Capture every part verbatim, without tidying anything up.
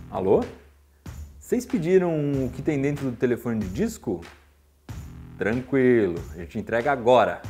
Alô? Vocês pediram o que tem dentro do telefone de disco? Tranquilo, a gente entrega agora.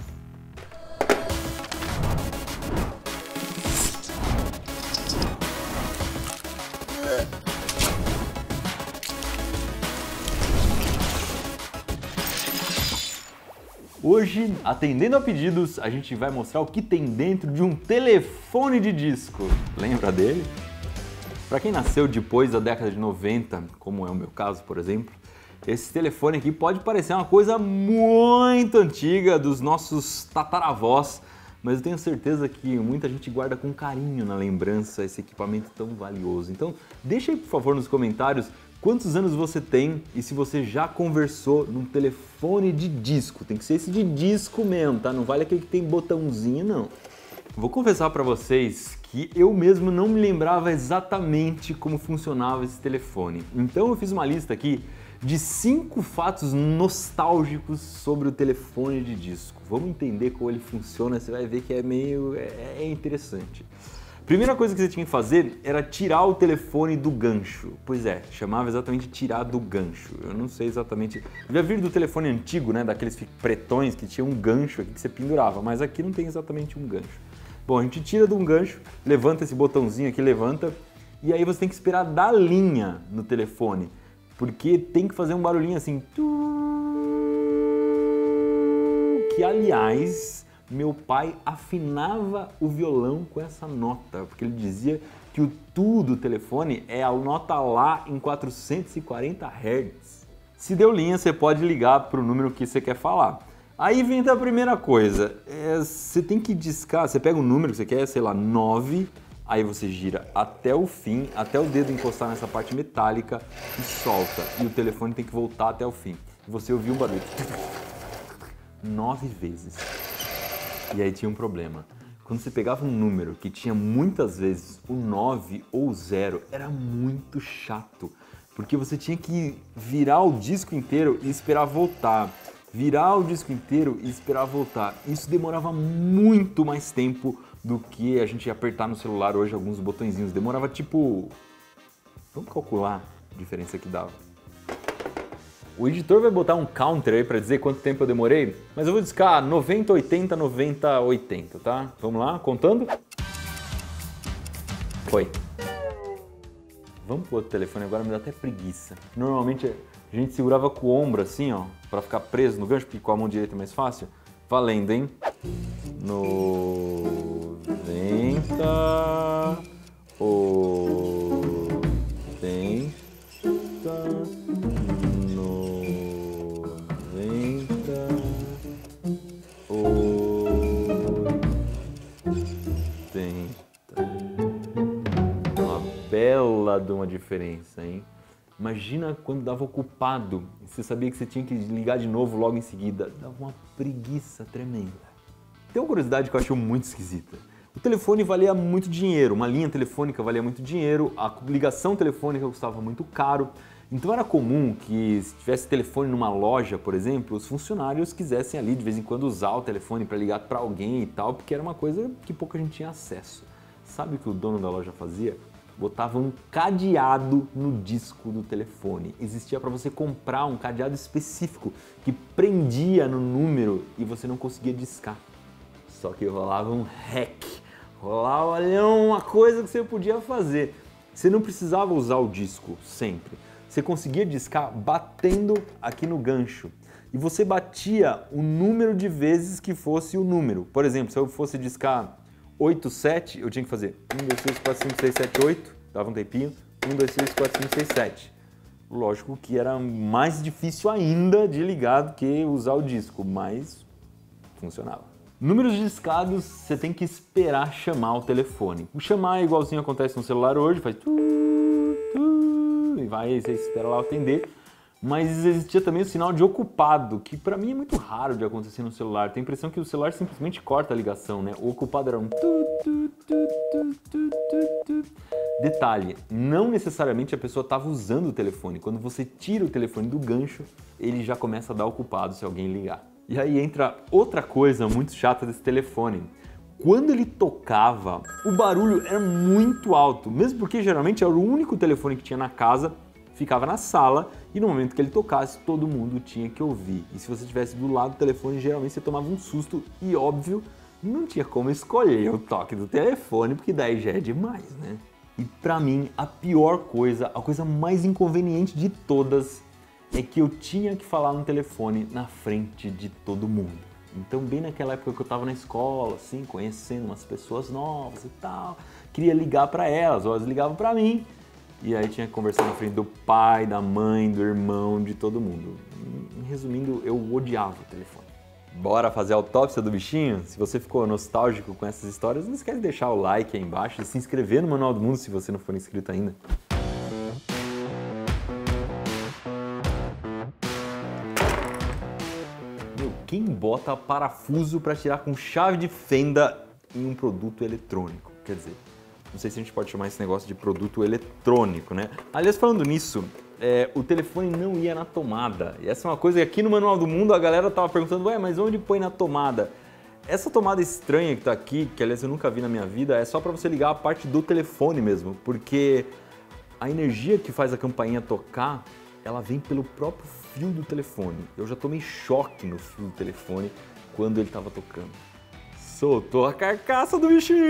Hoje, atendendo a pedidos, a gente vai mostrar o que tem dentro de um telefone de disco. Lembra dele? Para quem nasceu depois da década de noventa, como é o meu caso, por exemplo, esse telefone aqui pode parecer uma coisa muito antiga dos nossos tataravós, mas eu tenho certeza que muita gente guarda com carinho na lembrança esse equipamento tão valioso. Então, deixa aí, por favor, nos comentários quantos anos você tem e se você já conversou num telefone de disco. Tem que ser esse de disco mesmo, tá? Não vale aquele que tem botãozinho, não. Vou confessar para vocês que eu mesmo não me lembrava exatamente como funcionava esse telefone. Então eu fiz uma lista aqui de cinco fatos nostálgicos sobre o telefone de disco. Vamos entender como ele funciona, você vai ver que é meio é, é interessante. Primeira coisa que você tinha que fazer era tirar o telefone do gancho. Pois é, chamava exatamente tirar do gancho. Eu não sei exatamente... Já viram do telefone antigo, né? Daqueles pretões que tinha um gancho aqui que você pendurava, mas aqui não tem exatamente um gancho. Bom, a gente tira de um gancho, levanta esse botãozinho aqui, levanta, e aí você tem que esperar dar linha no telefone, porque tem que fazer um barulhinho assim, que aliás... meu pai afinava o violão com essa nota, porque ele dizia que o tu do telefone é a nota Lá em quatrocentos e quarenta hertz. Se deu linha, você pode ligar para o número que você quer falar. Aí vem a primeira coisa, é, você tem que discar, você pega o número que você quer, sei lá, nove, aí você gira até o fim, até o dedo encostar nessa parte metálica e solta. E o telefone tem que voltar até o fim. E você ouviu um barulho. Nove vezes. E aí tinha um problema. Quando você pegava um número que tinha muitas vezes o nove ou o zero, era muito chato, porque você tinha que virar o disco inteiro e esperar voltar. Virar o disco inteiro e esperar voltar. Isso demorava muito mais tempo do que a gente apertar no celular hoje alguns botõezinhos. Demorava tipo... Vamos calcular a diferença que dava. O editor vai botar um counter aí para dizer quanto tempo eu demorei, mas eu vou discar noventa, oitenta, noventa, oitenta, tá? Vamos lá, contando? Foi. Vamos pro outro telefone agora, me dá até preguiça. Normalmente a gente segurava com o ombro assim, ó, para ficar preso no gancho, porque com a mão direita é mais fácil. Valendo, hein? noventa, bela de uma diferença, hein? Imagina quando dava ocupado e você sabia que você tinha que ligar de novo logo em seguida. Dava uma preguiça tremenda. Tem uma curiosidade que eu acho muito esquisita. O telefone valia muito dinheiro, uma linha telefônica valia muito dinheiro, a ligação telefônica custava muito caro. Então era comum que se tivesse telefone numa loja, por exemplo, os funcionários quisessem ali de vez em quando usar o telefone para ligar para alguém e tal, porque era uma coisa que pouca gente tinha acesso. Sabe o que o dono da loja fazia? Botava um cadeado no disco do telefone. Existia para você comprar um cadeado específico que prendia no número e você não conseguia discar. Só que rolava um hack, rolava olha, uma coisa que você podia fazer. Você não precisava usar o disco sempre. Você conseguia discar batendo aqui no gancho. E você batia o número de vezes que fosse o número. Por exemplo, se eu fosse discar oito, sete, eu tinha que fazer um, dois, três, quatro, cinco, seis, sete, oito, dava um tempinho, um, dois, três, quatro, cinco, seis, sete. Lógico que era mais difícil ainda de ligar do que usar o disco, mas funcionava. Números discados, você tem que esperar chamar o telefone. O chamar é igualzinho acontece no celular hoje, faz tu, tu, e vai, você espera lá atender. Mas existia também o sinal de ocupado, que para mim é muito raro de acontecer no celular. Tem a impressão que o celular simplesmente corta a ligação, né? O ocupado era um... Tu, tu, tu, tu, tu, tu, tu. Detalhe, não necessariamente a pessoa estava usando o telefone. Quando você tira o telefone do gancho, ele já começa a dar ocupado se alguém ligar. E aí entra outra coisa muito chata desse telefone. quando ele tocava, o barulho era muito alto, mesmo porque geralmente era o único telefone que tinha na casa, ficava na sala e no momento que ele tocasse, todo mundo tinha que ouvir. E se você estivesse do lado do telefone, geralmente você tomava um susto e, óbvio, não tinha como escolher o toque do telefone, porque daí já é demais, né? E pra mim, a pior coisa, a coisa mais inconveniente de todas, é que eu tinha que falar no telefone na frente de todo mundo. Então, bem naquela época que eu tava na escola, assim, conhecendo umas pessoas novas e tal, queria ligar pra elas, ou elas ligavam pra mim, e aí tinha que conversar na frente do pai, da mãe, do irmão, de todo mundo. Resumindo, eu odiava o telefone. Bora fazer a autópsia do bichinho? Se você ficou nostálgico com essas histórias, não esquece de deixar o like aí embaixo e se inscrever no Manual do Mundo se você não for inscrito ainda. Meu, quem bota parafuso para tirar com chave de fenda em um produto eletrônico? Quer dizer, não sei se a gente pode chamar esse negócio de produto eletrônico, né? Aliás, falando nisso, é, o telefone não ia na tomada. E essa é uma coisa que aqui no Manual do Mundo a galera tava perguntando, ué, mas onde põe na tomada? Essa tomada estranha que tá aqui, que aliás eu nunca vi na minha vida, é só para você ligar a parte do telefone mesmo, porque a energia que faz a campainha tocar, ela vem pelo próprio fio do telefone. Eu já tomei choque no fio do telefone quando ele tava tocando. Soltou a carcaça do bichinho!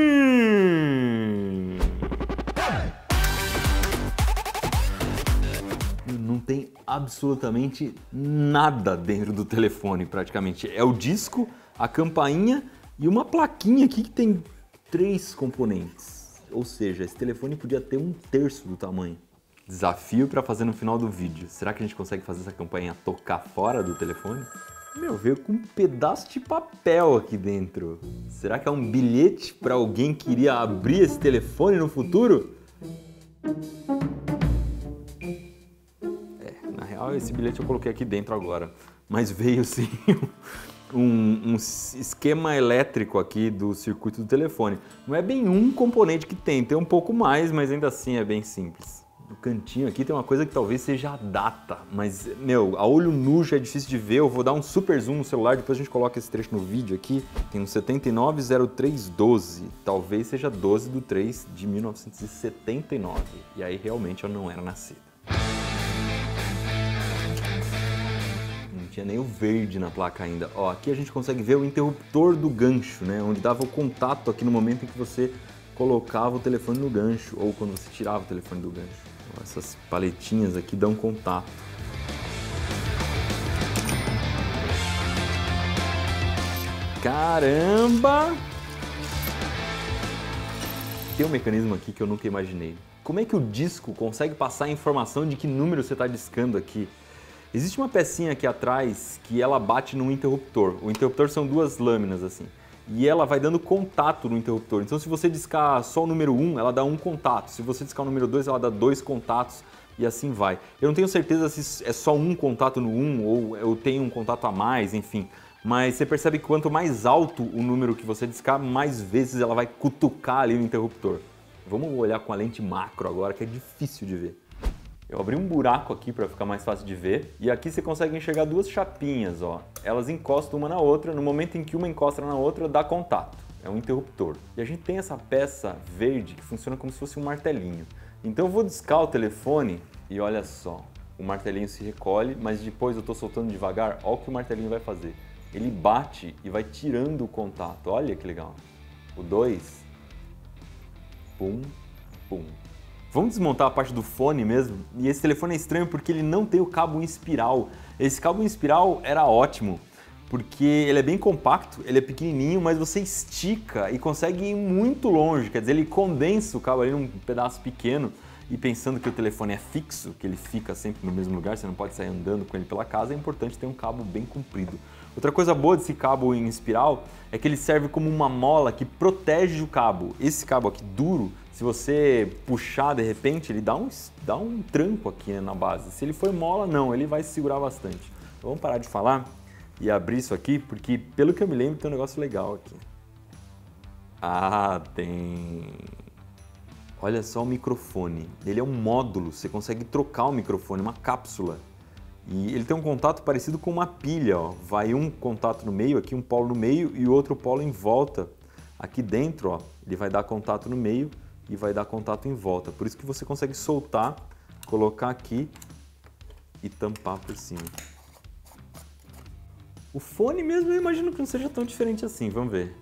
Não tem absolutamente nada dentro do telefone, praticamente. É o disco, a campainha e uma plaquinha aqui que tem três componentes. Ou seja, esse telefone podia ter um terço do tamanho. Desafio para fazer no final do vídeo. Será que a gente consegue fazer essa campainha tocar fora do telefone? Meu, veio com um pedaço de papel aqui dentro. Será que é um bilhete para alguém que iria abrir esse telefone no futuro? É, na real esse bilhete eu coloquei aqui dentro agora. Mas veio sim um, um esquema elétrico aqui do circuito do telefone. Não é bem um componente que tem, tem um pouco mais, mas ainda assim é bem simples. No cantinho aqui tem uma coisa que talvez seja a data, mas, meu, a olho nu já é difícil de ver. Eu vou dar um super zoom no celular, depois a gente coloca esse trecho no vídeo aqui. Tem um setenta e nove zero três doze, talvez seja doze do três de mil novecentos e setenta e nove. E aí realmente eu não era nascido. Não tinha nem o verde na placa ainda. Ó, aqui a gente consegue ver o interruptor do gancho, né? Onde dava o contato aqui no momento em que você colocava o telefone no gancho, ou quando você tirava o telefone do gancho. Essas paletinhas aqui dão contato. Caramba! Tem um mecanismo aqui que eu nunca imaginei. Como é que o disco consegue passar a informação de que número você está discando aqui? Existe uma pecinha aqui atrás que ela bate num interruptor. O interruptor são duas lâminas assim. E ela vai dando contato no interruptor. Então se você discar só o número um, ela dá um contato. Se você discar o número dois, ela dá dois contatos e assim vai. Eu não tenho certeza se é só um contato no um ou eu tenho um contato a mais, enfim. Mas você percebe que quanto mais alto o número que você discar, mais vezes ela vai cutucar ali no interruptor. Vamos olhar com a lente macro agora, que é difícil de ver. Eu abri um buraco aqui para ficar mais fácil de ver, e aqui você consegue enxergar duas chapinhas, ó. Elas encostam uma na outra, no momento em que uma encosta na outra, dá contato. É um interruptor. E a gente tem essa peça verde que funciona como se fosse um martelinho. Então eu vou discar o telefone e olha só, o martelinho se recolhe, mas depois eu estou soltando devagar, olha o que o martelinho vai fazer. Ele bate e vai tirando o contato, olha que legal. O dois, pum, pum. Vamos desmontar a parte do fone mesmo? E esse telefone é estranho porque ele não tem o cabo em espiral. Esse cabo em espiral era ótimo, porque ele é bem compacto, ele é pequenininho, mas você estica e consegue ir muito longe. Quer dizer, ele condensa o cabo ali num pedaço pequeno. E pensando que o telefone é fixo, que ele fica sempre no mesmo lugar, você não pode sair andando com ele pela casa, é importante ter um cabo bem comprido. Outra coisa boa desse cabo em espiral é que ele serve como uma mola que protege o cabo. Esse cabo aqui duro, se você puxar de repente, ele dá um, dá um tranco aqui, né, na base. Se ele for mola, não, ele vai segurar bastante. Então, vamos parar de falar e abrir isso aqui, porque pelo que eu me lembro tem um negócio legal aqui. Ah, tem... Olha só o microfone. Ele é um módulo, você consegue trocar o microfone, uma cápsula. E ele tem um contato parecido com uma pilha, ó. Vai um contato no meio, aqui um polo no meio e outro polo em volta Aqui dentro, ó, ele vai dar contato no meio e vai dar contato em volta. Por isso que você consegue soltar, colocar aqui e tampar por cima. O fone mesmo eu imagino que não seja tão diferente assim, vamos ver.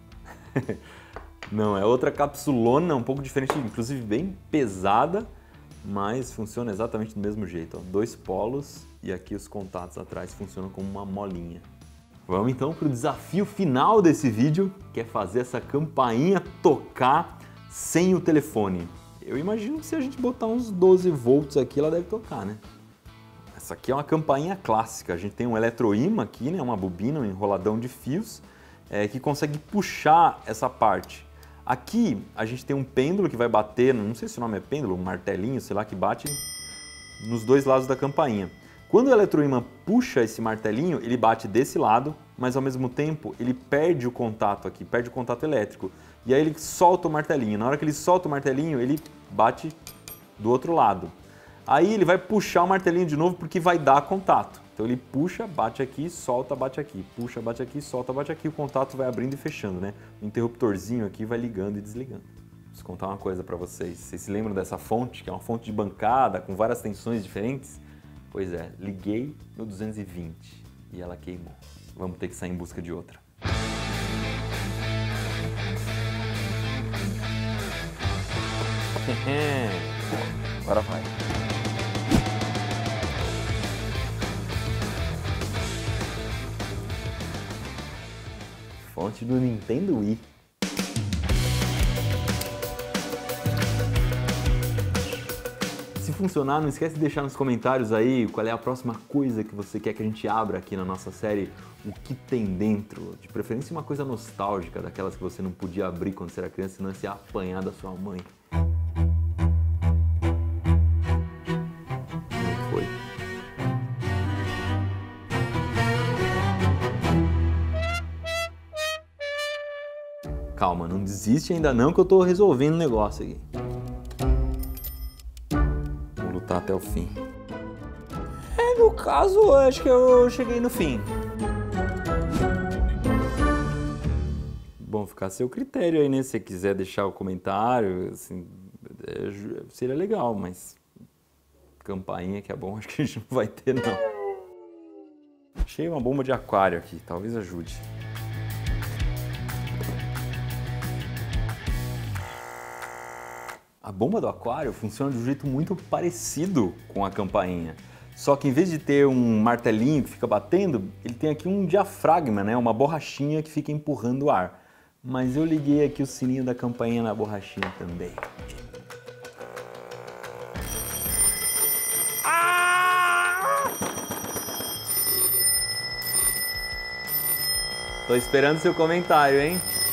Não, é outra capsulona, um pouco diferente, inclusive bem pesada, mas funciona exatamente do mesmo jeito. Ó. Dois polos e aqui os contatos atrás funcionam como uma molinha. Vamos então para o desafio final desse vídeo, que é fazer essa campainha tocar sem o telefone. Eu imagino que se a gente botar uns doze volts aqui, ela deve tocar, né? Essa aqui é uma campainha clássica. A gente tem um eletroímã aqui, né? Uma bobina, um enroladão de fios, é, que consegue puxar essa parte. Aqui a gente tem um pêndulo que vai bater, não sei se o nome é pêndulo, um martelinho, sei lá, que bate nos dois lados da campainha. Quando o eletroímã puxa esse martelinho, ele bate desse lado, mas ao mesmo tempo ele perde o contato aqui, perde o contato elétrico. E aí ele solta o martelinho. Na hora que ele solta o martelinho, ele bate do outro lado. Aí ele vai puxar o martelinho de novo porque vai dar contato. Então ele puxa, bate aqui, solta, bate aqui. Puxa, bate aqui, solta, bate aqui. O contato vai abrindo e fechando, né? O interruptorzinho aqui vai ligando e desligando. Preciso contar uma coisa para vocês. Vocês se lembram dessa fonte, que é uma fonte de bancada com várias tensões diferentes? Pois é, liguei no duzentos e vinte e ela queimou. Vamos ter que sair em busca de outra. Agora vai. Fonte do Nintendo Wii. Se funcionar, não esquece de deixar nos comentários aí qual é a próxima coisa que você quer que a gente abra aqui na nossa série O Que Tem Dentro. De preferência uma coisa nostálgica, daquelas que você não podia abrir quando você era criança, senão você ia apanhar da sua mãe. Não foi. Calma, não desiste ainda não que eu tô resolvendo o negócio aqui. Lutar até o fim. É, no caso, acho que eu cheguei no fim. Bom, ficar a seu critério aí, né? Se você quiser deixar o comentário, assim, é, seria legal, mas campainha que é bom, acho que a gente não vai ter, não. Achei uma bomba de aquário aqui, talvez ajude. A bomba do aquário funciona de um jeito muito parecido com a campainha. Só que em vez de ter um martelinho que fica batendo, ele tem aqui um diafragma, né? Uma borrachinha que fica empurrando o ar. Mas eu liguei aqui o sininho da campainha na borrachinha também. Ah! Tô esperando seu comentário, hein?